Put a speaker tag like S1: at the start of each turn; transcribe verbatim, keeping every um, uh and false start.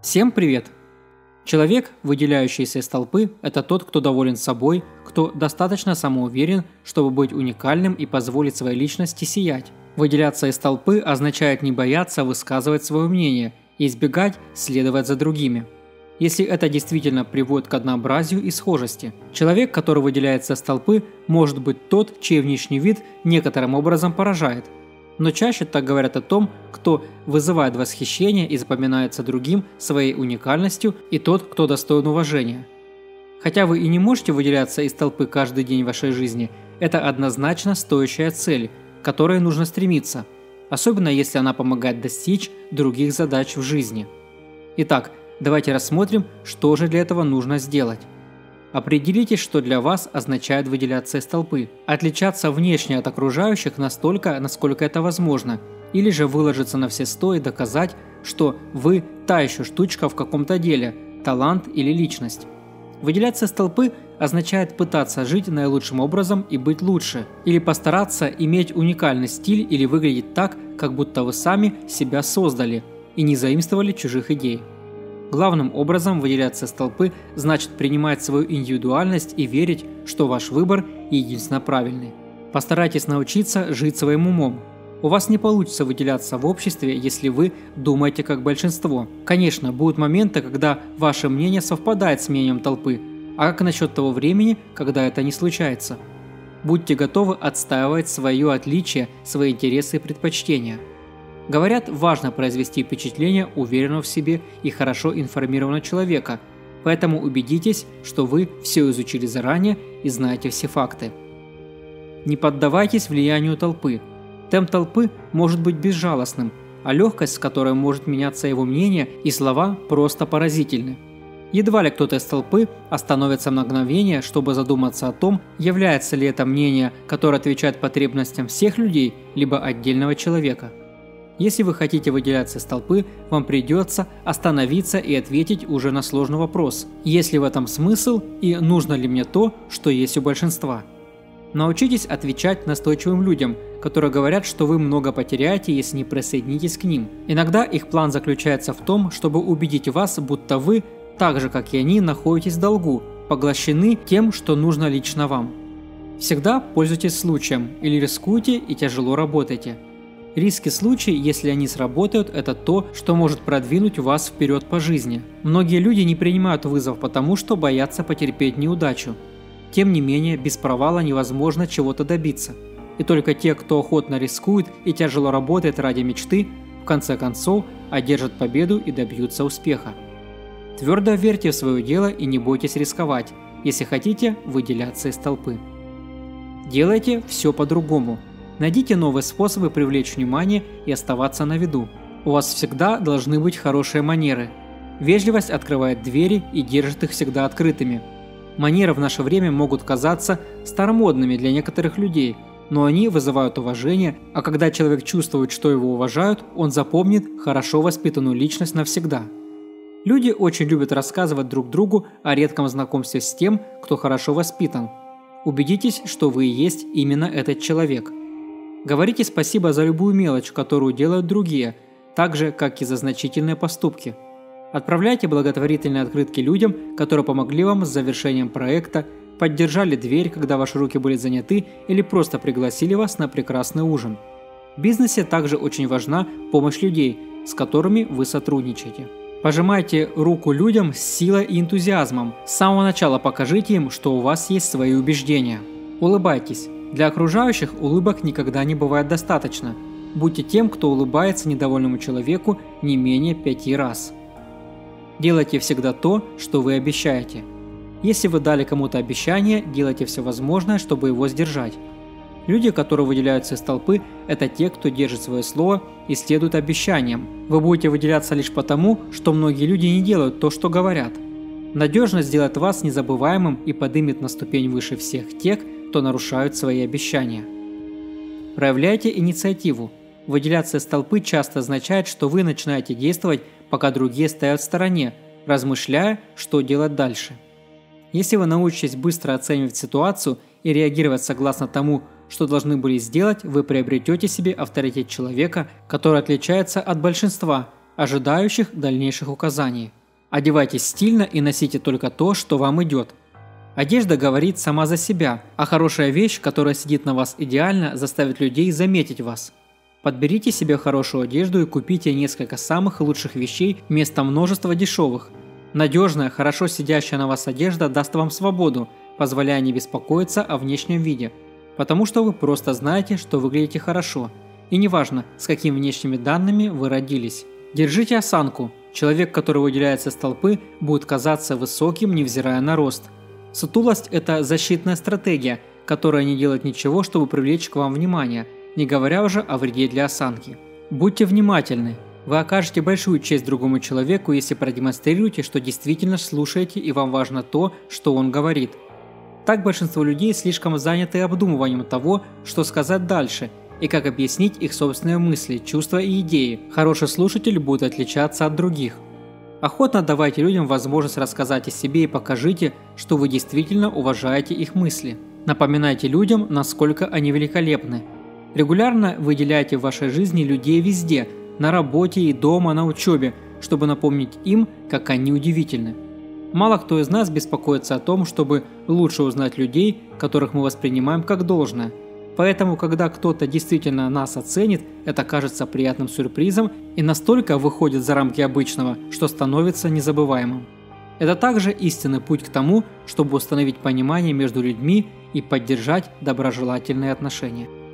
S1: Всем привет! Человек, выделяющийся из толпы, это тот, кто доволен собой, кто достаточно самоуверен, чтобы быть уникальным и позволить своей личности сиять. Выделяться из толпы означает не бояться высказывать свое мнение и избегать следовать за другими. Если это действительно приводит к однообразию и схожести. Человек, который выделяется из толпы, может быть тот, чей внешний вид некоторым образом поражает. Но чаще так говорят о том, кто вызывает восхищение и запоминается другим своей уникальностью, и тот, кто достоин уважения. Хотя вы и не можете выделяться из толпы каждый день вашей жизни, это однозначно стоящая цель, к которой нужно стремиться, особенно если она помогает достичь других задач в жизни. Итак, давайте рассмотрим, что же для этого нужно сделать. Определите, что для вас означает выделяться из толпы. Отличаться внешне от окружающих настолько, насколько это возможно. Или же выложиться на все сто и доказать, что вы та еще штучка в каком-то деле, талант или личность. Выделяться из толпы означает пытаться жить наилучшим образом и быть лучше. Или постараться иметь уникальный стиль или выглядеть так, как будто вы сами себя создали и не заимствовали чужих идей. Главным образом выделяться из толпы значит принимать свою индивидуальность и верить, что ваш выбор единственно правильный. Постарайтесь научиться жить своим умом. У вас не получится выделяться в обществе, если вы думаете как большинство. Конечно, будут моменты, когда ваше мнение совпадает с мнением толпы, а как насчет того времени, когда это не случается? Будьте готовы отстаивать свое отличие, свои интересы и предпочтения. Говорят, важно произвести впечатление уверенного в себе и хорошо информированного человека, поэтому убедитесь, что вы все изучили заранее и знаете все факты. Не поддавайтесь влиянию толпы. Темп толпы может быть безжалостным, а легкость, с которой может меняться его мнение и слова, просто поразительны. Едва ли кто-то из толпы остановится на мгновение, чтобы задуматься о том, является ли это мнение, которое отвечает потребностям всех людей, либо отдельного человека. Если вы хотите выделяться из толпы, вам придется остановиться и ответить уже на сложный вопрос, есть ли в этом смысл и нужно ли мне то, что есть у большинства. Научитесь отвечать настойчивым людям, которые говорят, что вы много потеряете, если не присоединитесь к ним. Иногда их план заключается в том, чтобы убедить вас, будто вы, так же как и они, находитесь в долгу, поглощены тем, что нужно лично вам. Всегда пользуйтесь случаем или рискуйте и тяжело работайте. Риски случая, если они сработают, это то, что может продвинуть вас вперед по жизни. Многие люди не принимают вызов потому, что боятся потерпеть неудачу. Тем не менее, без провала невозможно чего-то добиться. И только те, кто охотно рискует и тяжело работает ради мечты, в конце концов одержат победу и добьются успеха. Твердо верьте в свое дело и не бойтесь рисковать, если хотите выделяться из толпы. Делайте все по-другому. Найдите новые способы привлечь внимание и оставаться на виду. У вас всегда должны быть хорошие манеры. Вежливость открывает двери и держит их всегда открытыми. Манеры в наше время могут казаться старомодными для некоторых людей, но они вызывают уважение, а когда человек чувствует, что его уважают, он запомнит хорошо воспитанную личность навсегда. Люди очень любят рассказывать друг другу о редком знакомстве с тем, кто хорошо воспитан. Убедитесь, что вы и есть именно этот человек. Говорите спасибо за любую мелочь, которую делают другие, так же, как и за значительные поступки. Отправляйте благотворительные открытки людям, которые помогли вам с завершением проекта, поддержали дверь, когда ваши руки были заняты, или просто пригласили вас на прекрасный ужин. В бизнесе также очень важна помощь людей, с которыми вы сотрудничаете. Пожимайте руку людям с силой и энтузиазмом. С самого начала покажите им, что у вас есть свои убеждения. Улыбайтесь. Для окружающих улыбок никогда не бывает достаточно. Будьте тем, кто улыбается недовольному человеку не менее пяти раз. Делайте всегда то, что вы обещаете. Если вы дали кому-то обещание, делайте все возможное, чтобы его сдержать. Люди, которые выделяются из толпы, это те, кто держит свое слово и следует обещаниям. Вы будете выделяться лишь потому, что многие люди не делают то, что говорят. Надежность сделает вас незабываемым и поднимет на ступень выше всех тех, кто нарушают свои обещания. Проявляйте инициативу. Выделяться из толпы часто означает, что вы начинаете действовать, пока другие стоят в стороне, размышляя, что делать дальше. Если вы научитесь быстро оценивать ситуацию и реагировать согласно тому, что должны были сделать, вы приобретете себе авторитет человека, который отличается от большинства ожидающих дальнейших указаний. Одевайтесь стильно и носите только то, что вам идет. Одежда говорит сама за себя, а хорошая вещь, которая сидит на вас идеально, заставит людей заметить вас. Подберите себе хорошую одежду и купите несколько самых лучших вещей вместо множества дешевых. Надежная, хорошо сидящая на вас одежда даст вам свободу, позволяя не беспокоиться о внешнем виде, потому что вы просто знаете, что выглядите хорошо, и неважно, с какими внешними данными вы родились. Держите осанку. Человек, который выделяется из толпы, будет казаться высоким, невзирая на рост. Сутулость – это защитная стратегия, которая не делает ничего, чтобы привлечь к вам внимание, не говоря уже о вреде для осанки. Будьте внимательны. Вы окажете большую честь другому человеку, если продемонстрируете, что действительно слушаете и вам важно то, что он говорит. Так большинство людей слишком заняты обдумыванием того, что сказать дальше, и как объяснить их собственные мысли, чувства и идеи. Хороший слушатель будет отличаться от других. Охотно давайте людям возможность рассказать о себе и покажите, что вы действительно уважаете их мысли. Напоминайте людям, насколько они великолепны. Регулярно выделяйте в вашей жизни людей везде – на работе и дома, на учебе, чтобы напомнить им, как они удивительны. Мало кто из нас беспокоится о том, чтобы лучше узнать людей, которых мы воспринимаем как должное. Поэтому, когда кто-то действительно нас оценит, это кажется приятным сюрпризом и настолько выходит за рамки обычного, что становится незабываемым. Это также истинный путь к тому, чтобы установить понимание между людьми и поддержать доброжелательные отношения.